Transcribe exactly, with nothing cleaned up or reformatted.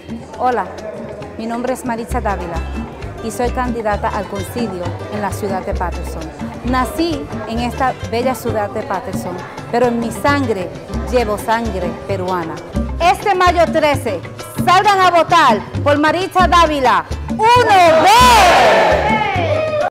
Hola, mi nombre es Maritza Dávila y soy candidata al concilio en la ciudad de Paterson. Nací en esta bella ciudad de Paterson, pero en mi sangre llevo sangre peruana. Este mayo trece, salgan a votar por Maritza Dávila. ¡Uno, dos!